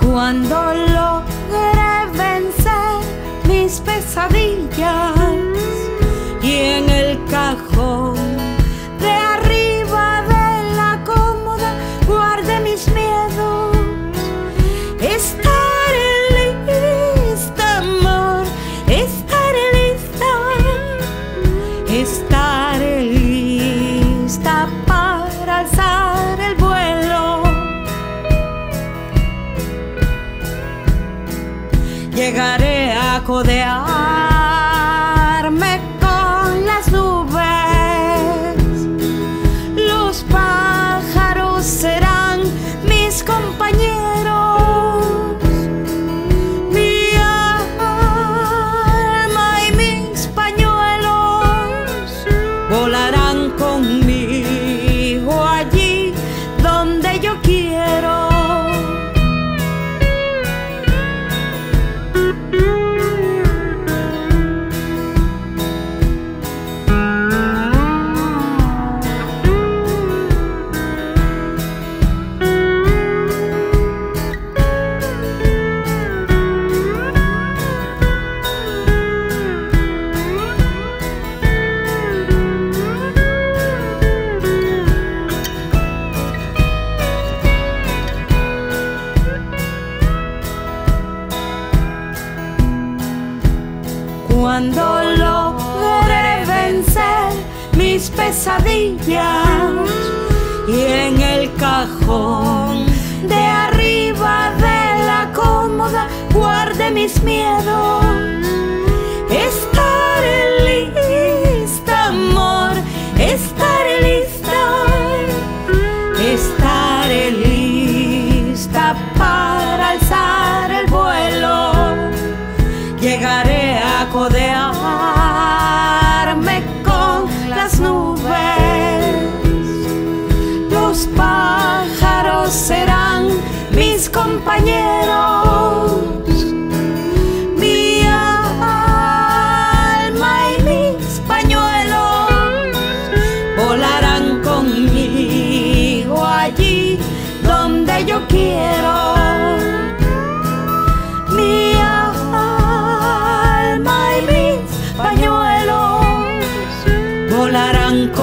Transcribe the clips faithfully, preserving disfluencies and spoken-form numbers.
Cuando logré vencer mis pesadillas y en el cajón de arriba de la cómoda guardé mis miedos, estaré lista, amor, estaré lista, estaré lista para alzar el vuelo. Llegaré a codearme con las nubes. Los pájaros serán mis compañeros. Mi alma y mis pañuelos volarán conmigo allí donde yo quiero. Cuando logré vencer mis pesadillas y en el cajón de arriba de la cómoda guardé mis miedos, estaré lista, amor, estaré lista, estaré lista para alzar el vuelo. Llegaré a codearme con las nubes. Los pájaros serán mis compañeros. Mi alma y mis pañuelos volarán conmigo allí donde yo quiero. Mi pañuelos volarán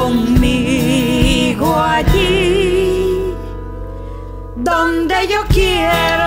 conmigo allí donde yo quiero.